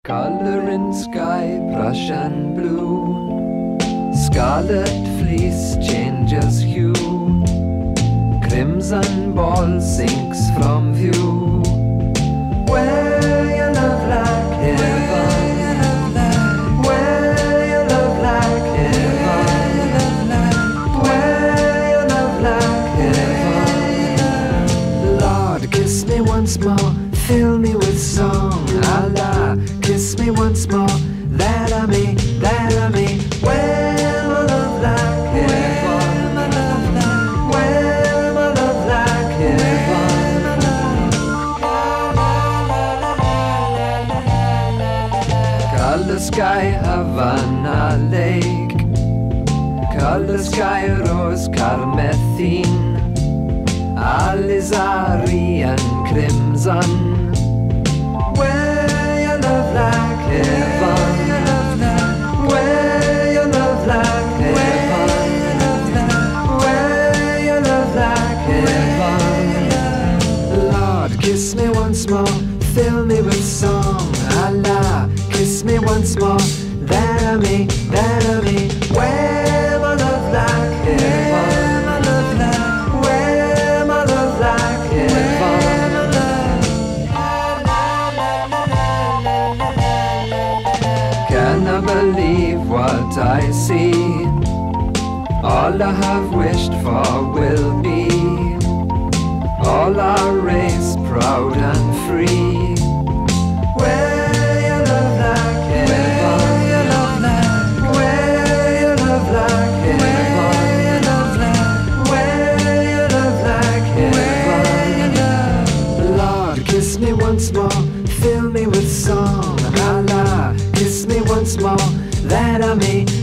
Color in sky, Prussian blue. Scarlet fleece changes hue. Crimson ball sinks from view. Where your love like heaven. Where your love like heaven. Where your love like heaven. Lord, kiss me once more, fill me with song. Allah, kiss me once more, that I may. Where my love like heaven. Where my love like heaven. Color sky, Havana lake. Color sky, rose carmethine. Alizari and crimson. Where your love like heaven. Where your love like heaven. Where your love like heaven. Lord, kiss me once more, fill me with song. Allah, kiss me once more, that I may. Where my love like heaven. Where my love like heaven. Can't believe what I see. All I have wished for will be. All our race proud and free. Where your love like heaven. Where your love like heaven. Where your love like heaven. Lord, kiss me once more, fill me with song. Allah, kiss me once more, that I may.